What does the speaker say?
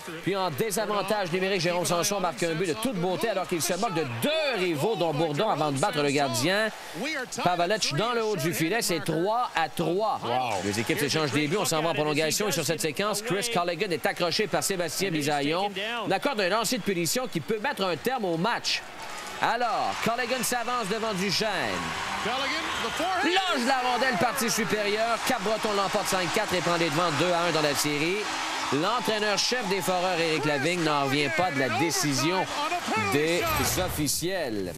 Puis en désavantage numérique, Jérôme Sanson marque un but de toute beauté alors qu'il se moque de deux rivaux, dont Bourdon, avant de battre le gardien. Pavelec dans le haut du filet, c'est 3-3. Wow. Les équipes s'échangent des buts, on s'en va en prolongation. Et sur cette séquence, Chris Colligan est accroché par Sébastien Bisaillon. On accorde un lancer de punition qui peut mettre un terme au match. Alors, Colligan s'avance devant Duchesne. Loge la rondelle, partie supérieure. Cap-Breton l'emporte 5-4 et prend les devants 2-1 dans la série. L'entraîneur-chef des Foreurs, Éric Lavigne, n'en revient pas de la décision des officiels.